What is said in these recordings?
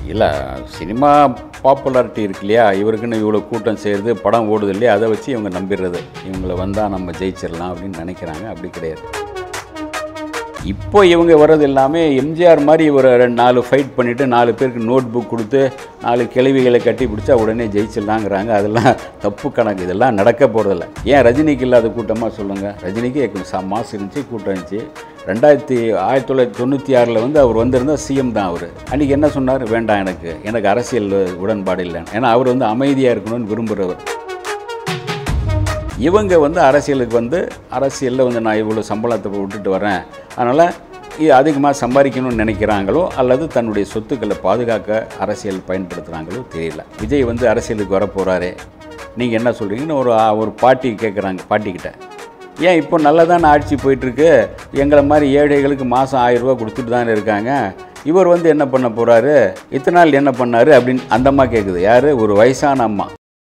இல்லை, cinema popularity இருக்கு இல்லையா, இவருக்குன்னு இவ்வளோ கூட்டம் செய்கிறது, படம் ஓடுது இல்லையா, அதை வச்சு இவங்க நம்பிடுறது. இவங்கள வந்தால் நம்ம ஜெயிச்சிடலாம் அப்படின்னு நினைக்கிறாங்க. அப்படி கிடையாது. இப்போ இவங்க வர்றது எல்லாமே எம்ஜிஆர் மாதிரி ஒரு 4 ஃபைட் பண்ணிவிட்டு 4 பேருக்கு நோட் புக் கொடுத்து 4 கேள்விகளை கட்டி பிடிச்சா உடனே ஜெயிச்சிடலாங்கிறாங்க. அதெல்லாம் தப்பு கணக்கு. இதெல்லாம் நடக்க போகிறதில்ல. ஏன் ரஜினிக்கு இல்லாத கூட்டமாக சொல்லுங்கள்? ரஜினிக்கு மாசு இருந்துச்சு, கூட்டம் இருந்துச்சு. 1996 வந்து அவர் வந்திருந்தால் சிஎம் தான் அவர். அன்றைக்கி என்ன சொன்னார்? வேண்டாம், எனக்கு அரசியல் உடன்பாடு இல்லைன்னு. ஏன்னா அவர் வந்து அமைதியாக இருக்கணும்னு விரும்புகிறவர். இவங்க வந்து அரசியலில் வந்து நான் இவ்வளோ சம்பளத்தை விட்டுட்டு வரேன், அதனால் அதிகமாக சம்பாதிக்கணும்னு நினைக்கிறாங்களோ அல்லது தன்னுடைய சொத்துக்களை பாதுகாக்க அரசியல் பயன்படுத்துகிறாங்களோ தெரியல. விஜய் வந்து அரசியலுக்கு வரப்போகிறாரே, நீங்கள் என்ன சொல்கிறீங்கன்னு ஒரு பாட்டி கேட்குறாங்க. பாட்டிக்கிட்ட, ஏன் இப்போ நல்லா தானே ஆட்சி போயிட்டுருக்கு, எங்களை மாதிரி ஏழைகளுக்கு மாதம் 1000 ரூபா கொடுத்துட்டு தானே இருக்காங்க, இவர் வந்து என்ன பண்ண போகிறாரு, இத்தனை நாள் என்ன பண்ணார் அப்படின்னு அந்த அம்மா கேட்குது. யார்? ஒரு வயசான அம்மா.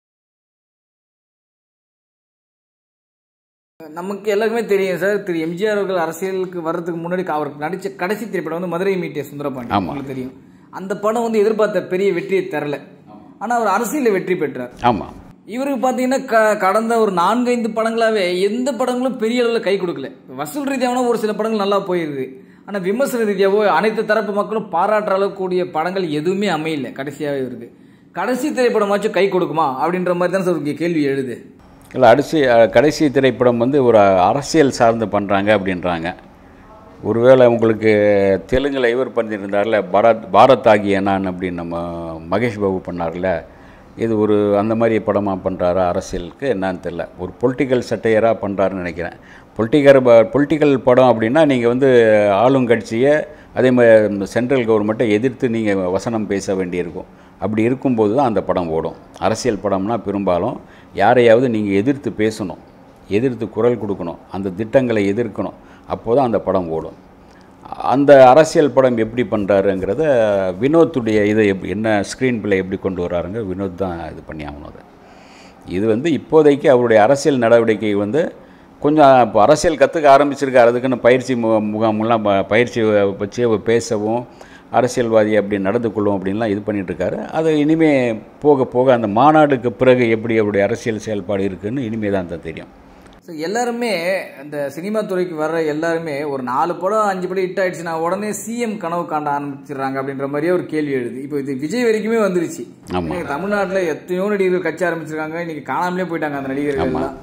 நமக்கு எல்லாருக்குமே தெரியும் சார், திரு எம்ஜிஆர் அவர்கள் அரசியலுக்கு வர்றதுக்கு முன்னாடி அவருக்கு நடித்த கடைசி திரைப்படம் வந்து மதுரை மீட்டிய சுந்தரபாண்டி. உங்களுக்கு தெரியும். அந்த படம் வந்து எதிர்பார்த்த பெரிய வெற்றியை தரல. ஆனால் அவர் அரசியலில் வெற்றி பெற்றார். ஆமாம். இவருக்கு பார்த்தீங்கன்னா கடந்த ஒரு 4-5 படங்களாகவே எந்த படங்களும் பெரிய அளவில் கை கொடுக்கல. வசூல் ரீதியாகவும் ஒரு சில படங்கள் நல்லா போயிருது. ஆனால் விமர்சன ரீதியாகவோ அனைத்து தரப்பு மக்களும் பாராட்டுற அளவுக்கூடிய படங்கள் எதுவுமே அமையல. கடைசியாகவே இருக்கு. கடைசி திரைப்படமாச்சும் கை கொடுக்குமா அப்படின்ற மாதிரி தான் சார் கேள்வி எழுது. இல்லை, கடைசி திரைப்படம் வந்து ஒரு அரசியல் சார்ந்து பண்ணுறாங்க அப்படின்றாங்க. ஒருவேளை உங்களுக்கு தெலுங்கில் இவர் பண்ணியிருந்தார்ல, பாரத் ஆகிய நான் அப்படின்னு நம்ம மகேஷ் பாபு பண்ணார்ல, இது ஒரு அந்த மாதிரி படமாக பண்ணுறாரா அரசியலுக்கு என்னன்னு தெரியல. ஒரு பொலிட்டிக்கல் சட்டையராக பண்ணுறாருன்னு நினைக்கிறேன். பொலிட்டிக்கல் படம் அப்படின்னா நீங்கள் வந்து ஆளுங்கட்சியை அதே மாதிரி சென்ட்ரல் கவர்மெண்ட்டை எதிர்த்து நீங்கள் வசனம் பேச வேண்டியிருக்கும். அப்படி இருக்கும்போது தான் அந்த படம் ஓடும். அரசியல் படம்னா பெரும்பாலும் யாரையாவது நீங்கள் எதிர்த்து பேசணும், எதிர்த்து குரல் கொடுக்கணும், அந்த திட்டங்களை எதிர்க்கணும். அப்போது தான் அந்த படம் ஓடும். அந்த அரசியல் படம் எப்படி பண்ணுறாருங்கிறத வினோத்துடைய இதை என்ன ஸ்க்ரீன் பிளே எப்படி கொண்டு வராருங்க வினோத் தான் இது பண்ணி ஆகணும். இது வந்து இப்போதைக்கு அவருடைய அரசியல் நடவடிக்கை வந்து கொஞ்சம் இப்போ அரசியல் கற்றுக்க ஆரம்பிச்சிருக்காரு. அதுக்குன்னு பயிற்சி முகாமெல்லாம் பயிற்சி வச்சு பேசவும் அரசியல்வாதி அப்படி நடந்து கொள்ளும் அப்படின்லாம் இது பண்ணிகிட்ருக்காரு. அது இனிமேல் போக போக அந்த மாநாடுக்கு பிறகு எப்படி அவருடைய அரசியல் செயல்பாடு இருக்குதுன்னு இனிமேல் தான் தெரியும். ஸோ எல்லாருமே இந்த சினிமா துறைக்கு வர்ற எல்லாருமே ஒரு 4 படம் 5 படம் ஹிட் ஆகிடுச்சுன்னா உடனே சிஎம் கனவு காண்ட ஆரம்பிச்சிடுறாங்க அப்படின்ற மாதிரியே ஒரு கேள்வி எழுது. இப்போ இது விஜய் வரைக்குமே வந்துருச்சு. தமிழ்நாட்டில் எத்தனையோ நடிகர்கள் கட்சி ஆரம்பிச்சிருக்காங்க, இன்றைக்கி காணாமலே போயிட்டாங்க அந்த நடிகர்கள்லாம்.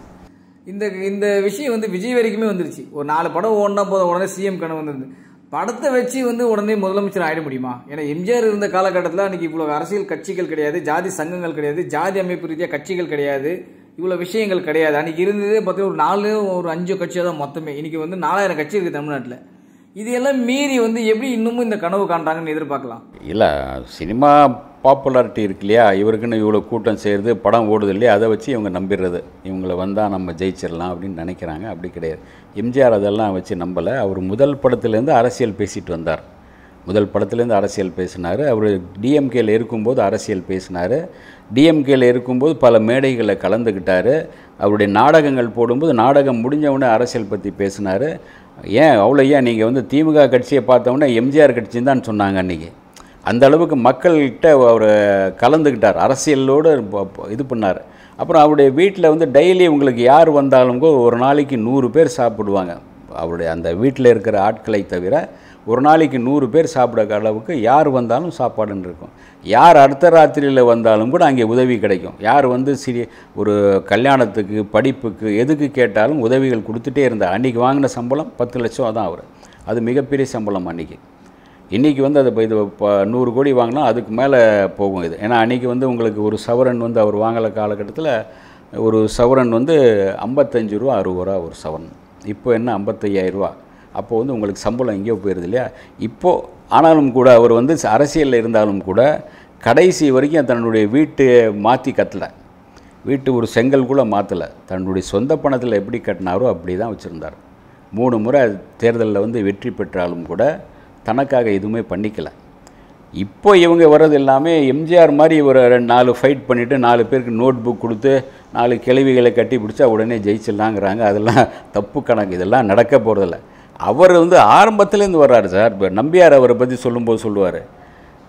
இந்த விஷயம் வந்து விஜய் வரைக்குமே வந்துருச்சு. ஒரு 4 படம் ஓடினா போதும் உடனே சிஎம் கனவு வந்துருது. படத்தை வச்சு வந்து உடனே முதலமைச்சர் ஆகிட முடியுமா? ஏன்னா எம்ஜிஆர் இருந்த காலகட்டத்தில் அன்றைக்கி இவ்வளோ அரசியல் கட்சிகள் கிடையாது, ஜாதி சங்கங்கள் கிடையாது, ஜாதி அமைப்பு ரீதியாக கட்சிகள் கிடையாது, இவ்வளோ விஷயங்கள் கிடையாது. அன்றைக்கி இருந்ததே பார்த்தீங்கன்னா ஒரு 4 ஒரு 5 கட்சியாக தான் மொத்தமே. இன்றைக்கி வந்து 4000 கட்சி இருக்குது தமிழ்நாட்டில். இது எல்லாம் மீறி வந்து எப்படி இன்னமும் இந்த கனவு காண்றாங்கன்னு எதிர்பார்க்கலாம்? இல்லை, சினிமா பாப்புலாரிட்டி இருக்கு இல்லையா, இவருக்குன்னு இவ்வளோ கூட்டம் செய்கிறது, படம் ஓடுது இல்லையா, அதை வச்சு இவங்க நம்பிடுறது. இவங்கள வந்தால் நம்ம ஜெயிச்சிடலாம் அப்படின்னு நினைக்கிறாங்க. அப்படி கிடையாது. எம்ஜிஆர் அதெல்லாம் வச்சு நம்பலை. அவர் முதல் படத்துலேருந்து அரசியல் பேசிட்டு வந்தார். முதல் படத்துலேருந்து அரசியல் பேசினார். அவர் டிஎம்கேல இருக்கும்போது அரசியல் பேசினார். டிஎம்கேல இருக்கும்போது பல மேடைகளை கலந்துக்கிட்டார். அவருடைய நாடகங்கள் போடும்போது நாடகம் முடிஞ்சவுடனே அரசியல் பற்றி பேசினார். ஏன் நீங்கள் வந்து திமுக கட்சியை பார்த்தோன்னே எம்ஜிஆர் கட்சின்னு தான் சொன்னாங்க அன்றைக்கி. அந்த அளவுக்கு மக்கள்கிட்ட அவர் கலந்துக்கிட்டார், அரசியலோடு இது பண்ணார். அப்புறம் அவருடைய வீட்டில் வந்து டெய்லி உங்களுக்கு யார் வந்தாலும் ஒரு நாளைக்கு 100 பேர் சாப்பிடுவாங்க. அவருடைய அந்த வீட்டில் இருக்கிற ஆட்களை தவிர ஒரு நாளைக்கு 100 பேர் சாப்பிட அளவுக்கு யார் வந்தாலும் சாப்பாடுன்னு இருக்கும். யார் அடுத்த ராத்திரியில் வந்தாலும் கூட அங்கே உதவி கிடைக்கும். யார் வந்து ஒரு கல்யாணத்துக்கு, படிப்புக்கு, எதுக்கு கேட்டாலும் உதவிகள் கொடுத்துட்டே இருந்தார். அன்றைக்கி வாங்கின சம்பளம் 10 லட்சம் தான் அவர். அது மிகப்பெரிய சம்பளம் அன்றைக்கி. இன்றைக்கி வந்து அது இது 100 கோடி வாங்கினா அதுக்கு மேலே போகும் இது. ஏன்னா அன்றைக்கி வந்து உங்களுக்கு ஒரு சவரன் வந்து அவர் வாங்கலை காலகட்டத்தில் ஒரு சவரன் வந்து 55 ரூபா 60 ரூபா ஒரு சவரன். இப்போ என்ன 55,000 ரூபா. அப்போது வந்து உங்களுக்கு சம்பளம் எங்கேயோ போயிடுது இல்லையா. இப்போது ஆனாலும் கூட அவர் வந்து அரசியலில் இருந்தாலும் கூட கடைசி வரைக்கும் தன்னுடைய வீட்டை மாற்றி கட்டலை. வீட்டு ஒரு செங்கல் கூட மாற்றலை. தன்னுடைய சொந்த பணத்தில் எப்படி கட்டினாரோ அப்படி தான் வச்சுருந்தார். 3 முறை தேர்தலில் வந்து வெற்றி பெற்றாலும் கூட தனக்காக எதுவுமே பண்ணிக்கலை. இப்போ இவங்க வர்றது எல்லாமே எம்ஜிஆர் மாதிரி ஒரு 4 ஃபைட் பண்ணிவிட்டு 4 பேருக்கு நோட் புக் கொடுத்து 4 கேள்விகளை கட்டி பிடிச்சா உடனே ஜெயிச்சிடலாங்கிறாங்க. அதெல்லாம் தப்பு கணக்கு. இதெல்லாம் நடக்க போகிறதில்ல. அவர் வந்து ஆரம்பத்துலேருந்து வர்றாரு சார். இப்போ நம்பியார் அவரை பற்றி சொல்லும்போது சொல்லுவார்,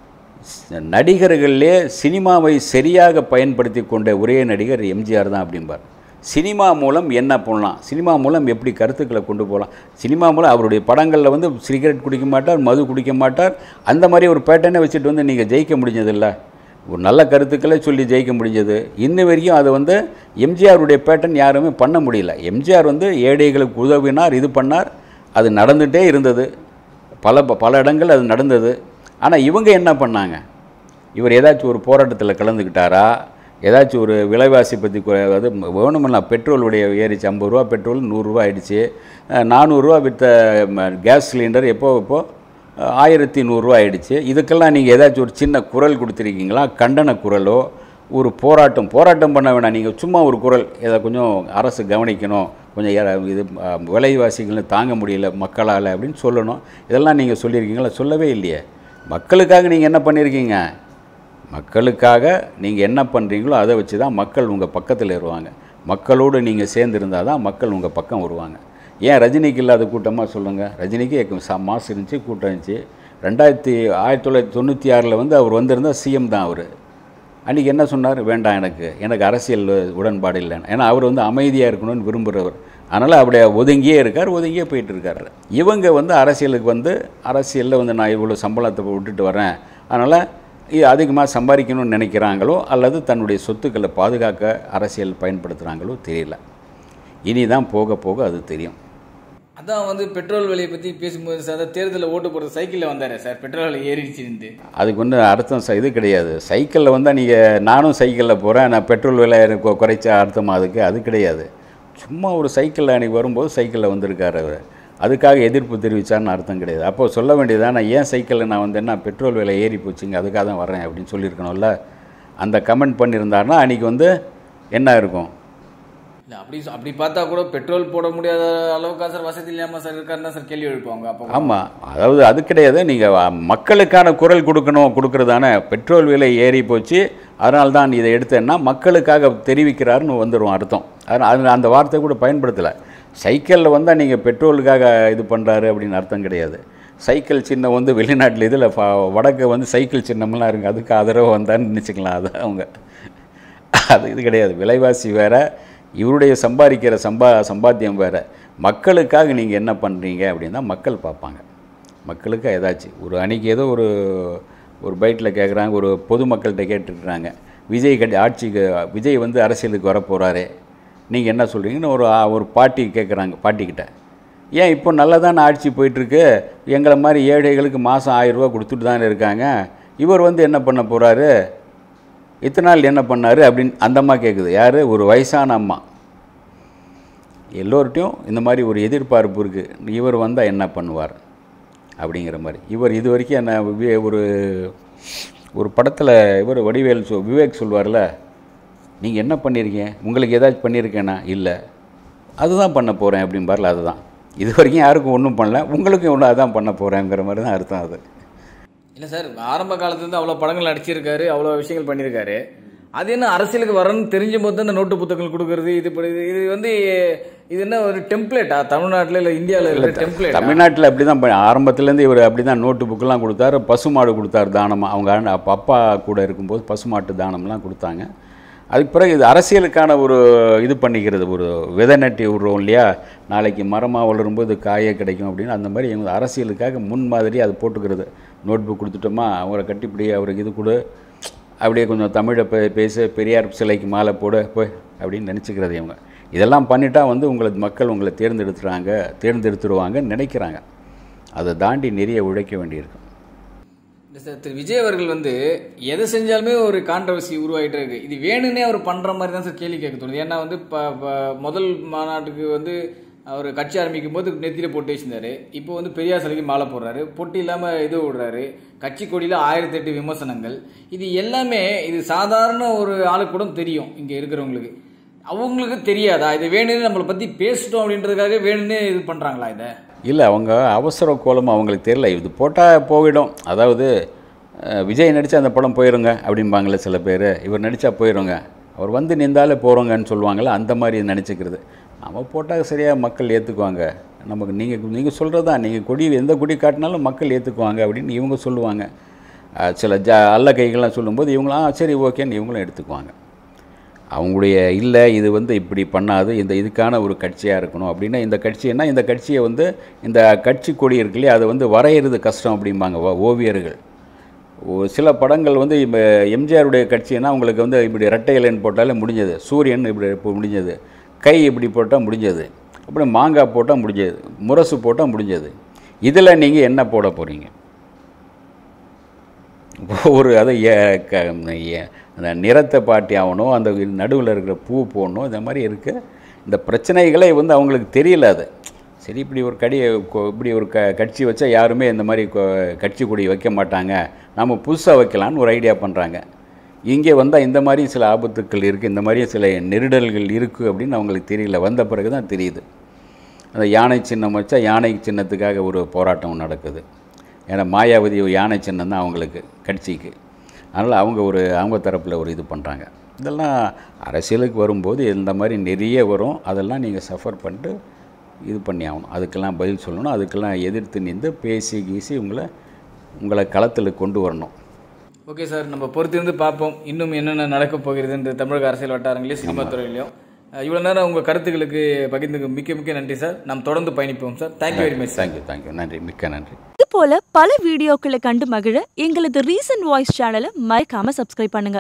நடிகர்களே சினிமாவை சரியாக பயன்படுத்தி கொண்ட ஒரே நடிகர் எம்ஜிஆர் தான் அப்படிம்பார். சினிமா மூலம் என்ன பண்ணலாம், சினிமா மூலம் எப்படி கருத்துக்களை கொண்டு போகலாம், சினிமா மூலம் அவருடைய படங்களில் வந்து சிகரெட் குடிக்க மாட்டார், மது குடிக்க மாட்டார், அந்த மாதிரி ஒரு பேட்டர்னை வச்சுட்டு வந்து நீங்கள் ஜெயிக்க முடிஞ்சதில்லை. ஒரு நல்ல கருத்துக்களை சொல்லி ஜெயிக்க முடிஞ்சது. இன்ன வரைக்கும் அதை வந்து எம்ஜிஆருடைய பேட்டர்ன் யாருமே பண்ண முடியல. எம்ஜிஆர் வந்து ஏழைகளுக்கு உதவினார், இது பண்ணார், அது நடந்துகிட்டே இருந்தது, பல இடங்கள் அது நடந்தது. ஆனால் இவங்க என்ன பண்ணாங்க, இவர் ஏதாச்சும் ஒரு போராட்டத்தில் கலந்துக்கிட்டாரா, ஏதாச்சும் ஒரு விலைவாசி பற்றி அது வேணுமில்ல, பெட்ரோலுடைய ஏறிச்சு, 50 ரூபா பெட்ரோல் 100 ரூபா ஆயிடுச்சு, 400 ரூபா விற்ற கேஸ் சிலிண்டர் இப்போது 1100 ரூபா ஆயிடுச்சு. இதுக்கெல்லாம் நீங்கள் ஏதாச்சும் ஒரு சின்ன குரல் கொடுத்துருக்கீங்களா, கண்டன குரலோ, ஒரு போராட்டம் பண்ண வேணாம், நீங்கள் சும்மா ஒரு குரல், இதை கொஞ்சம் அரசு கவனிக்கணும், கொஞ்சம் இது விலைவாசிகளை தாங்க முடியல மக்களால் அப்படின்னு சொல்லணும், இதெல்லாம் நீங்கள் சொல்லியிருக்கீங்களா? சொல்லவே இல்லையே. மக்களுக்காக நீங்கள் என்ன பண்ணியிருக்கீங்க, மக்களுக்காக நீங்கள் என்ன பண்ணுறீங்களோ அதை வச்சு தான் மக்கள் உங்கள் பக்கத்தில் வருவாங்க. மக்களோடு நீங்கள் சேர்ந்துருந்தால் தான் மக்கள் உங்கள் பக்கம் வருவாங்க. ஏன் ரஜினிக்கு இல்லாத கூட்டமாக சொல்லுங்கள்? ரஜினிக்கு மாசு இருந்துச்சு, கூட்டம் இருந்துச்சு. 1996 வந்து அவர் வந்திருந்தால் சிஎம் தான் அவர். அன்றைக்கி என்ன சொன்னார், வேண்டாம் எனக்கு அரசியல் உடன்பாடு இல்லைன்னு. ஏன்னா அவர் வந்து அமைதியாக இருக்கணும்னு விரும்புகிறவர். அதனால் அப்படியே ஒதுங்கியே போயிட்டு இருக்கார். இவங்க வந்து அரசியலுக்கு வந்து அரசியலில் வந்து நான் இவ்வளோ சம்பளத்தை விட்டுட்டு வரேன், அதனால் இது அதிகமாக சம்பாதிக்கணும்னு நினைக்கிறாங்களோ அல்லது தன்னுடைய சொத்துக்களை பாதுகாக்க அரசியல் பயன்படுத்துகிறாங்களோ தெரியல. இனி தான் போக போக அது தெரியும். அதான் வந்து பெட்ரோல் விலையை பற்றி பேசும்போது சார், தேர்தலில் ஓட்டு போடுறது சைக்கிளில் வந்தார் சார், பெட்ரோல் விலை ஏறிடுச்சுன்னு. அதுக்கு வந்து அர்த்தம் இது கிடையாது. சைக்கிளில் வந்தால் நானும் சைக்கிளில் போகிறேன், நான் பெட்ரோல் விலை குறைச்ச அர்த்தம் அது கிடையாது. சும்மா ஒரு சைக்கிளில் அன்றைக்கி வரும்போது சைக்கிளில் வந்திருக்கார் அவர், அதுக்காக எதிர்ப்பு தெரிவித்தார்னு அர்த்தம் கிடையாது. அப்போது சொல்ல வேண்டியதான், நான் ஏன் சைக்கிளில் நான் வந்தேன்னா பெட்ரோல் விலை ஏறி போச்சுங்க, அதுக்காக தான் வரேன் அப்படின்னு சொல்லியிருக்கணும்ல. அந்த கமெண்ட் பண்ணியிருந்தாருன்னா அன்றைக்கி வந்து என்ன இருக்கும்? இல்லை அப்படி பார்த்தா கூட பெட்ரோல் போட முடியாத அளவுக்கு சார் வசதி இல்லாமல் சார் இருக்காருன்னு தான் சார் கேள்வி எழுப்பாங்க. அப்போ ஆமாம், அதாவது அது கிடையாது, நீங்கள் மக்களுக்கான குரல் கொடுக்குறதானே. பெட்ரோல் விலை ஏறி போச்சு, அதனால தான் இதை எடுத்தேன்னா மக்களுக்காக தெரிவிக்கிறாருன்னு வந்துடும் அர்த்தம். அதனால் அந்த வார்த்தை கூட பயன்படுத்தலை. சைக்கிளில் வந்தால் நீங்கள் பெட்ரோலுக்காக இது பண்ணுறாரு அப்படின்னு அர்த்தம் கிடையாது. சைக்கிள் சின்னம் வந்து வெளிநாட்டில் இதில் வடக்கு வந்து சைக்கிள் சின்னம்லாம் இருக்குது, அதுக்கு ஆதரவு வந்தான்னு நினச்சிக்கலாம். அது அவங்க அது இது கிடையாது. விலைவாசி வேறு, இவருடைய சம்பாதிக்கிற சம்பாத்தியம் வேறு. மக்களுக்காக நீங்கள் என்ன பண்ணுறீங்க அப்படின்னா மக்கள் பார்ப்பாங்க. மக்களுக்கு ஏதாச்சும் ஒரு அன்றைக்கி ஏதோ ஒரு பைட்டில் கேட்குறாங்க, ஒரு பொதுமக்கள்கிட்ட கேட்டுருக்குறாங்க, விஜய் வந்து அரசியலுக்கு வரப்போகிறாரு, நீங்கள் என்ன சொல்கிறீங்கன்னு ஒரு பாட்டி கேட்குறாங்க. பாட்டிக்கிட்ட, ஏன் இப்போ நல்லா தானே ஆட்சி போயிட்டுருக்கு, எங்களை மாதிரி ஏழைகளுக்கு மாதம் 1000 ரூபா கொடுத்துட்டு தானே இருக்காங்க, இவர் வந்து என்ன பண்ண போகிறாரு, இத்தனை நாள் என்ன பண்ணார் அப்படின்னு அந்த அம்மா கேட்குது. யார்? ஒரு வயசான அம்மா. எல்லோர்ட்டையும் இந்த மாதிரி ஒரு எதிர்பார்ப்பு இருக்குது, இவர் வந்தால் என்ன பண்ணுவார் அப்படிங்கிற மாதிரி. இவர் இது வரைக்கும் என்ன ஒரு படத்தில் இவர் விவேக் சொல்வார்ல, நீங்கள் என்ன பண்ணியிருக்கீங்க, உங்களுக்கு ஏதாச்சும் பண்ணியிருக்கேன்னா, இல்லை அதுதான் பண்ண போகிறேன் அப்படிம்பார்ல, அதுதான். இது வரைக்கும் யாருக்கும் ஒன்றும் பண்ணல, உங்களுக்கும் ஒன்றும் அதான் பண்ண போகிறேங்கிற மாதிரி தான் அர்த்தம் அது. இல்லை சார், ஆரம்ப காலத்துலேருந்து அவ்வளோ படங்கள் நடிச்சிருக்காரு, அவ்வளோ விஷயங்கள் பண்ணியிருக்காரு. அது என்ன அரசியலுக்கு வரணும்னு தெரிஞ்ச போது தான் இந்த நோட்டு புத்தகங்கள் கொடுக்குறது, இது வந்து இது என்ன ஒரு டெம்ப்ளேட்டா தமிழ்நாட்டில் இல்லை இந்தியாவில் இருக்கிற டெம்ப்ளேட்? தமிழ்நாட்டில் அப்படி தான் ஆரம்பத்துலேருந்து இவர் அப்படி தான் நோட்டு புக்கெலாம் கொடுத்தாரு. பசுமாடு கொடுத்தாரு தானமாக. அவங்க அப்பா கூட இருக்கும்போது பசுமாட்டு தானம்லாம் கொடுத்தாங்க. அதுக்கு பிறகு இது அரசியலுக்கான ஒரு இது பண்ணிக்கிறது, ஒரு விதை நட்டி விடுறோம் இல்லையா, நாளைக்கு மரமாக வளரும்போது காயே கிடைக்கும் அப்படின்னு. அந்த மாதிரி எங்கள் அரசியலுக்காக முன்மாதிரி அது போட்டுக்கிறது. நோட் புக் கொடுத்துட்டோமா, அவரை கட்டிப்பிடி, அவருக்கு இது கொடு, அப்படியே கொஞ்சம் தமிழை பேச, பெரியார் சிலைக்கு மாலை போட போய் அப்படின்னு நினச்சிக்கிறது இவங்க. இதெல்லாம் பண்ணிட்டா வந்து மக்கள் உங்களை தேர்ந்தெடுத்துருவாங்கன்னு நினைக்கிறாங்க. அதை தாண்டி நிறைய உழைக்க வேண்டியிருக்கும். இல்லை சார், திரு விஜய் அவர்கள் வந்து எதை செஞ்சாலுமே ஒரு கான்ட்ரவர்சி உருவாகிட்டே இருக்கு. இது வேணும்னே அவர் பண்ணுற மாதிரி தான் சார் கேள்வி கேட்க தோணுது. ஏன்னா வந்து முதல் மாநாட்டுக்கு வந்து அவர் கட்சி ஆரம்பிக்கும் போது நெத்தியில் பொட்டு வச்சிருந்தாரு, இப்போ வந்து பெரியார் சிலைக்கு மாலை போடுறாரு, பொட்டு இல்லாமல் இது விடுறாரு, கட்சி கொடியில் 1008 விமர்சனங்கள். இது எல்லாமே இது சாதாரண ஒரு ஆளுக்கு கூட தெரியும், இங்கே இருக்கிறவங்களுக்கு. அவங்களுக்கு தெரியாதா இது வேணும்னு நம்மளை பற்றி பேசிட்டோம் அப்படின்றதுக்காக வேணும்னே இது பண்ணுறாங்களா? இதை இல்லை, அவங்க அவசர கோலமாக அவங்களுக்கு தெரியல, இது போட்டால் போயிடும். அதாவது விஜய் நடித்தா அந்த படம் போயிடுங்க அப்படிம்பாங்களே சில பேர், இவர் நடித்தா போயிடுங்க, அவர் வந்து நின்றாலே போகிறோங்கன்னு சொல்லுவாங்களே, அந்த மாதிரி நினச்சிக்கிறது. நம்ம போட்டால் சரியாக மக்கள் ஏற்றுக்குவாங்க, நமக்கு நீங்கள் சொல்கிறது தான், நீங்கள் கொடி எந்த கொடி காட்டினாலும் மக்கள் ஏற்றுக்குவாங்க அப்படின்னு இவங்க சொல்லுவாங்க. சில அல்ல கைகள்லாம் சொல்லும்போது இவங்களாம் சரி ஓகேன்னு இவங்களும் எடுத்துக்குவாங்க. அவங்களுடைய இல்லை இது வந்து இப்படி பண்ணாது, இதுக்கான ஒரு கட்சியாக இருக்கணும் அப்படின்னா இந்த கட்சின்னா இந்த கட்சியை வந்து இந்த கட்சி கொடி இருக்கு இல்லையா அதை வந்து வரைகிறது கஷ்டம் அப்படிம்பாங்க ஓவியர்கள். சில படங்கள் வந்து இப்போ எம்ஜிஆருடைய கட்சின்னா உங்களுக்கு வந்து இப்படி ரெட்டை இலைன்னு போட்டாலே முடிஞ்சது, சூரியன் இப்படி இப்போ முடிஞ்சது, கை இப்படி போட்டால் முடிஞ்சது, அப்படி மாங்காய் போட்டால் முடிஞ்சது, முரசு போட்டால் முடிஞ்சது. இதில் நீங்கள் என்ன போட போகிறீங்க? ஒரு அதை அந்த நிறத்தை பாட்டி ஆகணும், அந்த நடுவில் இருக்கிற பூ போடணும், இந்த மாதிரி இருக்குது. இந்த பிரச்சனைகளே வந்து அவங்களுக்கு தெரியல. அது சரி இப்படி ஒரு இப்படி ஒரு கட்சி வச்சா யாருமே இந்த மாதிரி கட்சி கொடி வைக்க மாட்டாங்க, நம்ம புதுசாக வைக்கலான்னு ஒரு ஐடியா பண்ணுறாங்க. இங்கே வந்தால் இந்த மாதிரி சில ஆபத்துக்கள் இருக்குது, இந்த மாதிரி சில நெருடல்கள் இருக்குது அப்படின்னு அவங்களுக்கு தெரியல. வந்த பிறகு தான் தெரியுது. அந்த யானை சின்னம் வச்சா யானை சின்னத்துக்காக ஒரு போராட்டம் நடக்குது. ஏன்னா மாயாவதி யானை சின்னம் தான் அவங்களுக்கு கட்சிக்கு. அதனால் அவங்க தரப்பில் ஒரு இது பண்ணுறாங்க. இதெல்லாம் அரசியலுக்கு வரும்போது இந்த மாதிரி நிறைய வரும். அதெல்லாம் நீங்கள் சஃபர் பண்ணிட்டு இது பண்ணி ஆகணும். அதுக்கெல்லாம் பதில் சொல்லணும். அதுக்கெல்லாம் எதிர்த்து நின்று பேசி கீசி உங்களை களத்தில் கொண்டு வரணும். ஓகே சார், நம்ம பொறுத்திருந்து பார்ப்போம் இன்னும் என்னென்ன நடக்கப் போகிறது இந்த தமிழக அரசியல் வட்டாரங்களையும் சினிமா துறையிலையும். இவ்வளோ நேரம் உங்கள் கருத்துக்களுக்கு பகிர்ந்து மிக்க நன்றி சார். நாம் தொடர்ந்து பயணிப்போம் சார். Thank you very much. தேங்க்யூ நன்றி, மிக்க நன்றி. இது போல பல வீடியோக்களை கண்டு மகிழ எங்களது ரீசன்ட் வாய்ஸ் சேனலை மறக்காம சப்ஸ்கிரைப் பண்ணுங்க.